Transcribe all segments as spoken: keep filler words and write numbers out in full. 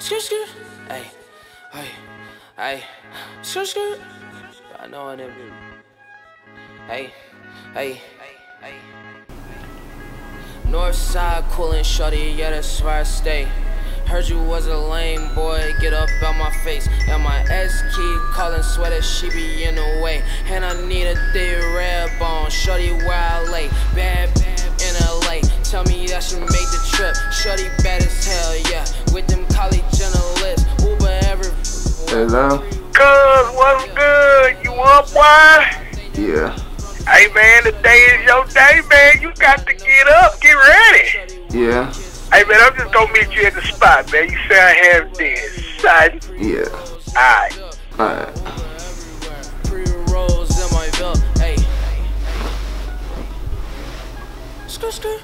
Skirt, skirt. Hey, hey, hey. Skirt, skirt. I know I never. Hey, hey, hey. Northside coolin' shorty, yeah, that's where I stay. Heard you was a lame boy, get up out my face. And my ex keep calling, swear that she be in the way. And I need a thick red bone, shorty where I lay. Bad, bad in L A, tell me that she made the trip. Shorty bad as hell, yeah, with them college journalists. Uber every. Hello? Cuz, what's good? You up, boy? Yeah. Hey, man, today is your day, man. You got to get up, get ready. Yeah. Hey, man, I'm just gonna meet you at the spot, man. You say I have this, son. Yeah. Alright. Alright. Pre-rolls in my belt, hey. Skirt, skirt.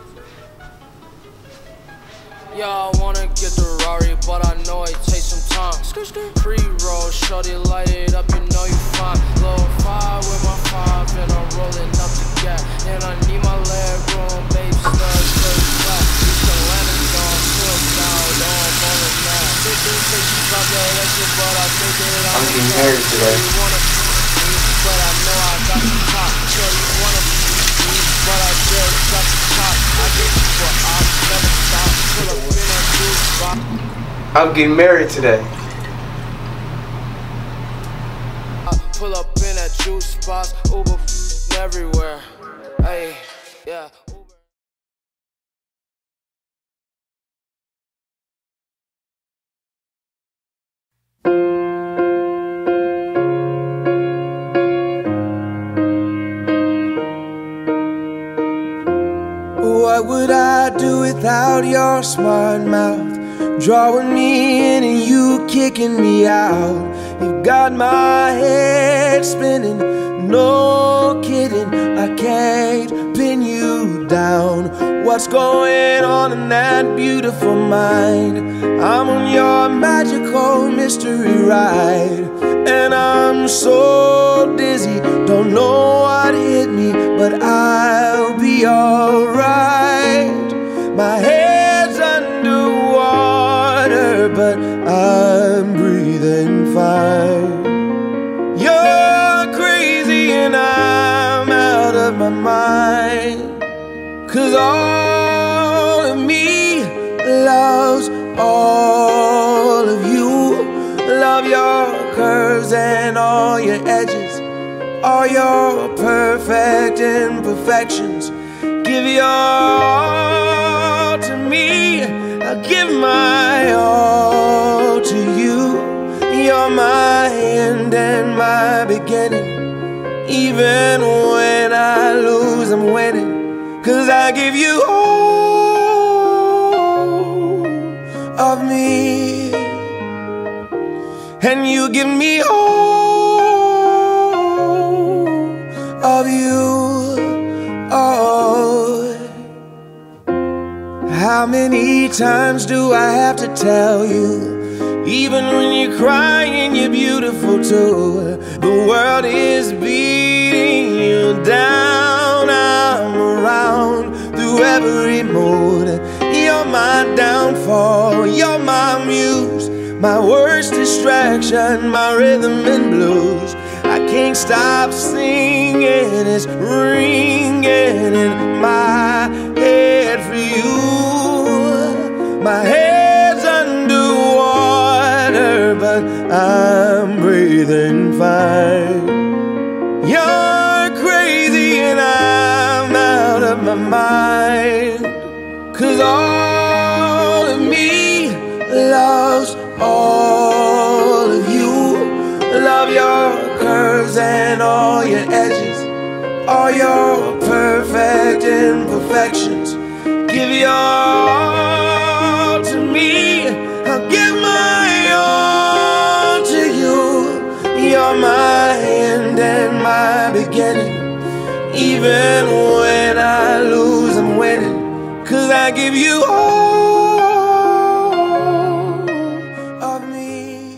Y'all wanna get the Rari, but I know it takes some time. Skirt, skirt. Pre-roll, shorty light it up, you know you fine. Low five with my five, and I'm rolling up the gap. And I need my leg room, babe, stuck, good flat. East Atlanta, don't feel down, don't fall in that. They do say she drop that extra, but I think that I'm I'm getting married today. But I know I got the top. Sure you wanna be, but I just got the top. I get you for I'll never stop. Pull up in that juice box. I'm getting married today. Pull up in that juice box. Uber everywhere. Hey, yeah. What would I do without your smart mouth? Drawing me in and you kicking me out. You got my head spinning, no kidding. I can't pin you down. What's going on in that beautiful mind? I'm on your magical mystery ride, and I'm so dizzy, don't know what hit me, but I'll be alright. My head's underwater, but I'm breathing fine. You're crazy and I'm out of my mind, 'cause all of me loves all of you. Love your curves and all your edges, all your perfect imperfections. Give your all to me, I'll give my all to you. You're my end and my beginning. Even when I lose, I'm winning, 'cause I give you all of me, and you give me all of you. Oh, how many times do I have to tell you? Even when you're crying, you're beautiful too. The world is beating you down. I'm around through every mood. You're my downfall, you're my muse, my worst distraction, my rhythm and blues. I can't stop singing, it's ringing in my head for you. My head's underwater, but I'm breathing fine. You're crazy and I'm out of my mind, 'cause all of me loves all of you. Love your curves and all your edges, all your perfect imperfections. Give your all to me, I'll give my all to you. You're my end and my beginning. Even when I lose, I'm winning, 'cause I give you all of me.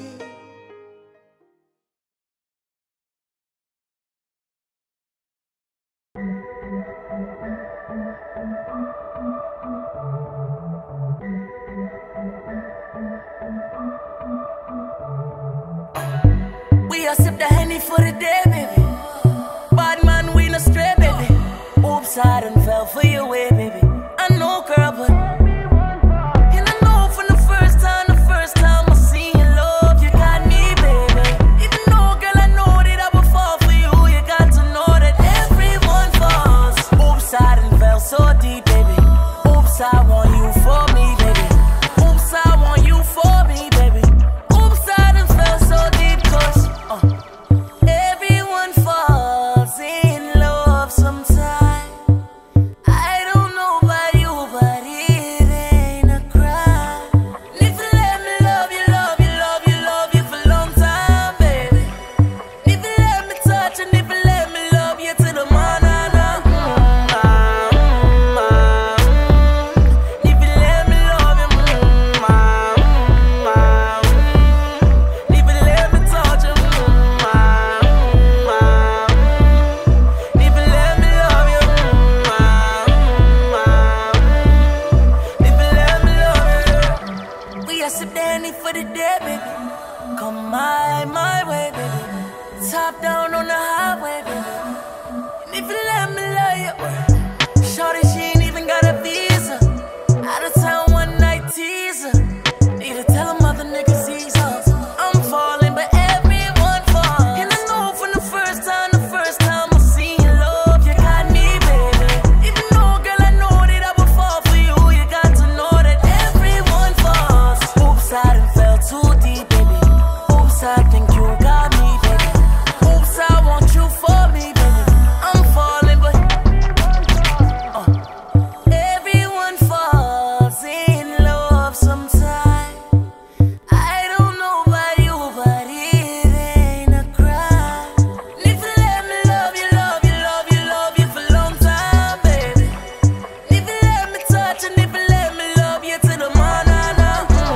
with it there, baby. Come my, my way, baby. Top down on the highway, baby. And if you let me love you, shorty, she ain't even got a visa. Out of town one night teaser. Need to tell them other niggas he's up. I'm falling, but everyone falls. And I know from the first time, the first time I seen your love, you got me, baby. Even though, girl, I know that I would fall for you, you got to know that everyone falls. Oops, I done fell too deep, baby. Oops, I think you got me, baby. Oops, I want you for me, baby. I'm falling, but uh, everyone falls in love sometime. I don't know about you, but it ain't a crime. And if you let me love you, love you, love you, love you for a long time, baby. And if you let me touch and if you let me love you to the manana.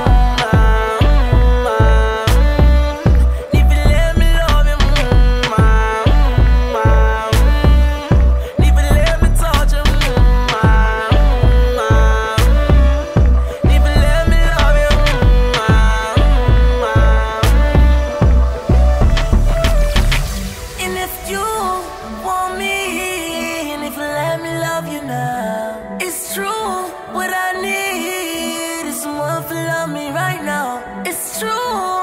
If you let me love you, if you let me touch you, if you let me love you. And if you want me, and if you let me love you now, it's true. What I need is someone to love me right now. It's true.